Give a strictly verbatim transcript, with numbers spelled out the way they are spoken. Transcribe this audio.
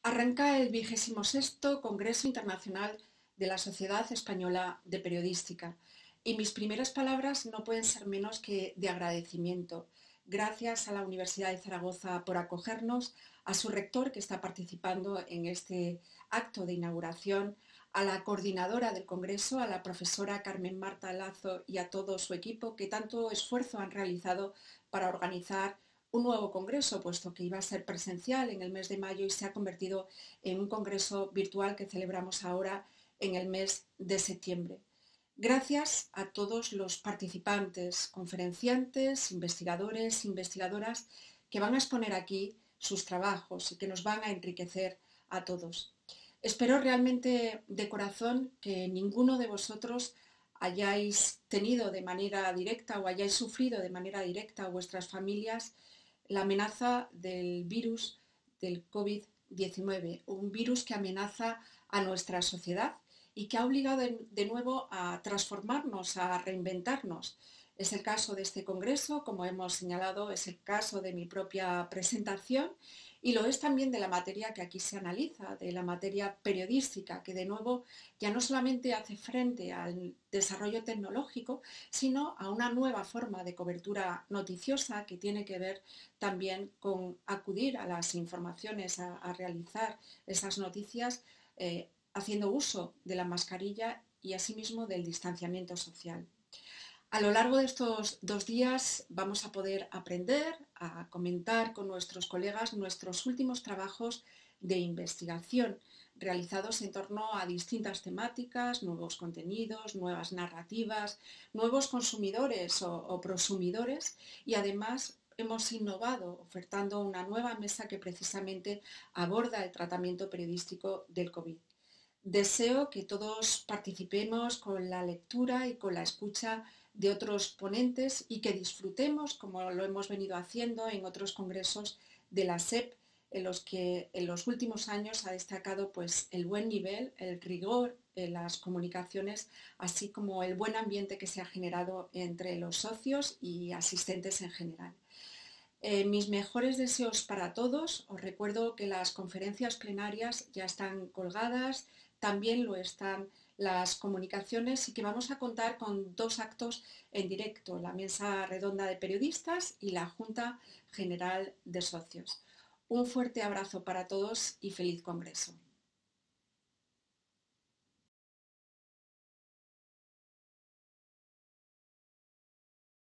Arranca el vigésimo sexto Congreso Internacional de la Sociedad Española de Periodística y mis primeras palabras no pueden ser menos que de agradecimiento. Gracias a la Universidad de Zaragoza por acogernos, a su rector que está participando en este acto de inauguración, a la coordinadora del Congreso, a la profesora Carmen Marta Lazo y a todo su equipo que tanto esfuerzo han realizado para organizar un nuevo congreso, puesto que iba a ser presencial en el mes de mayo y se ha convertido en un congreso virtual que celebramos ahora en el mes de septiembre. Gracias a todos los participantes, conferenciantes, investigadores, investigadoras que van a exponer aquí sus trabajos y que nos van a enriquecer a todos. Espero realmente de corazón que ninguno de vosotros hayáis tenido de manera directa o hayáis sufrido de manera directa o vuestras familias la amenaza del virus del COVID diecinueve, un virus que amenaza a nuestra sociedad y que ha obligado de nuevo a transformarnos, a reinventarnos. Es el caso de este congreso, como hemos señalado, es el caso de mi propia presentación y lo es también de la materia que aquí se analiza, de la materia periodística, que de nuevo ya no solamente hace frente al desarrollo tecnológico, sino a una nueva forma de cobertura noticiosa que tiene que ver también con acudir a las informaciones, a, a realizar esas noticias eh, haciendo uso de la mascarilla y asimismo del distanciamiento social. A lo largo de estos dos días vamos a poder aprender, a comentar con nuestros colegas nuestros últimos trabajos de investigación realizados en torno a distintas temáticas, nuevos contenidos, nuevas narrativas, nuevos consumidores o, o prosumidores y además hemos innovado ofertando una nueva mesa que precisamente aborda el tratamiento periodístico del COVID. Deseo que todos participemos con la lectura y con la escucha de otros ponentes y que disfrutemos, como lo hemos venido haciendo en otros congresos de la S E P, en los que en los últimos años ha destacado pues, el buen nivel, el rigor en las comunicaciones, así como el buen ambiente que se ha generado entre los socios y asistentes en general. Eh, mis mejores deseos para todos. Os recuerdo que las conferencias plenarias ya están colgadas, también lo están las comunicaciones y que vamos a contar con dos actos en directo, la mesa redonda de periodistas y la Junta General de Socios. Un fuerte abrazo para todos y feliz congreso.